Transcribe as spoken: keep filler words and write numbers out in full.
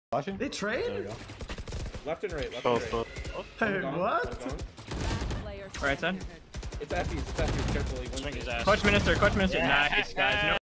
Flashing? They trade? There we go. Left and right, left Both, and right. both. Hey, Gone, what? gone. Right side. It's Effie's, it's Effie's, carefully. Swing his ass. Clutch minister, clutch minister. Yeah. Nice, guys. No